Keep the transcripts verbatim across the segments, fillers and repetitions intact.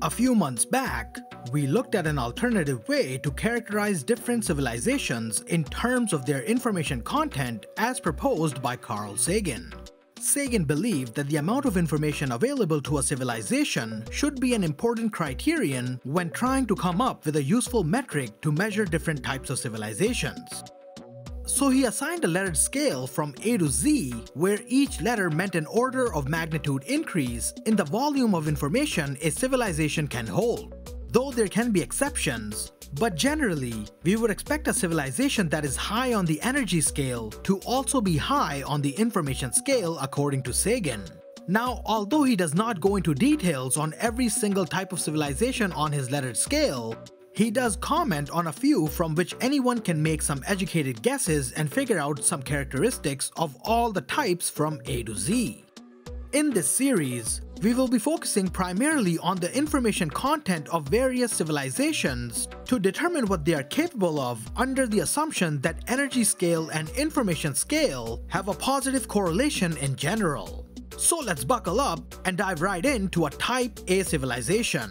A few months back, we looked at an alternative way to characterize different civilizations in terms of their information content as proposed by Carl Sagan. Sagan believed that the amount of information available to a civilization should be an important criterion when trying to come up with a useful metric to measure different types of civilizations. So he assigned a lettered scale from A to Z, where each letter meant an order of magnitude increase in the volume of information a civilization can hold. Though there can be exceptions, but generally, we would expect a civilization that is high on the energy scale to also be high on the information scale according to Sagan. Now, although he does not go into details on every single type of civilization on his lettered scale, he does comment on a few from which anyone can make some educated guesses and figure out some characteristics of all the types from A to Z. In this series, we will be focusing primarily on the information content of various civilizations to determine what they are capable of under the assumption that energy scale and information scale have a positive correlation in general. So let's buckle up and dive right into a Type A civilization.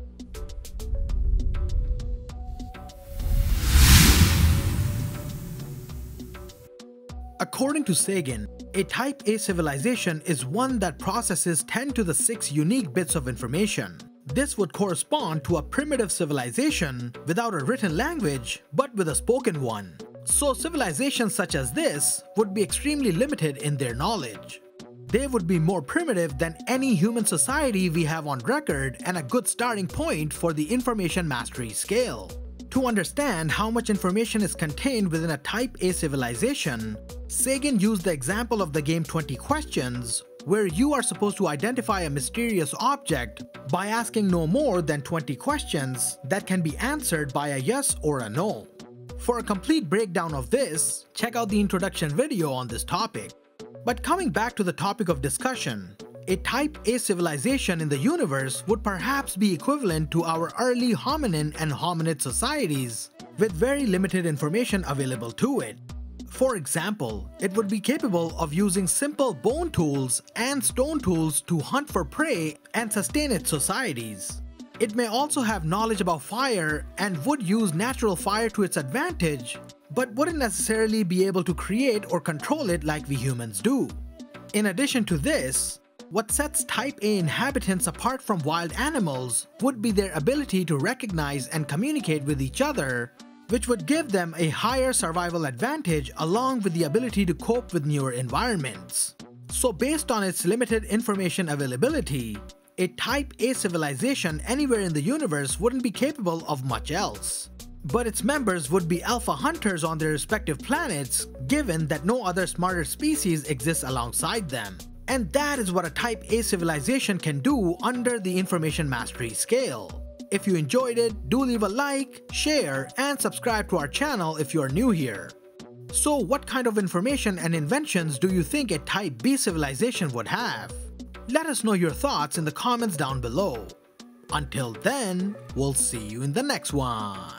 According to Sagan, a Type A civilization is one that processes ten to the six unique bits of information. This would correspond to a primitive civilization without a written language, but with a spoken one. So civilizations such as this would be extremely limited in their knowledge. They would be more primitive than any human society we have on record and a good starting point for the information mastery scale. To understand how much information is contained within a Type A civilization, Sagan used the example of the game twenty questions, where you are supposed to identify a mysterious object by asking no more than twenty questions that can be answered by a yes or a no. For a complete breakdown of this, check out the introduction video on this topic. But coming back to the topic of discussion, a Type A civilization in the universe would perhaps be equivalent to our early hominin and hominid societies, with very limited information available to it. For example, it would be capable of using simple bone tools and stone tools to hunt for prey and sustain its societies. It may also have knowledge about fire and would use natural fire to its advantage, but wouldn't necessarily be able to create or control it like we humans do. In addition to this, what sets Type A inhabitants apart from wild animals would be their ability to recognize and communicate with each other, which would give them a higher survival advantage along with the ability to cope with newer environments. So based on its limited information availability, a Type A civilization anywhere in the universe wouldn't be capable of much else. But its members would be alpha hunters on their respective planets, given that no other smarter species exists alongside them. And that is what a Type A civilization can do under the information mastery scale. If you enjoyed it, do leave a like, share, and subscribe to our channel if you are new here. So what kind of information and inventions do you think a Type B civilization would have? Let us know your thoughts in the comments down below. Until then, we'll see you in the next one.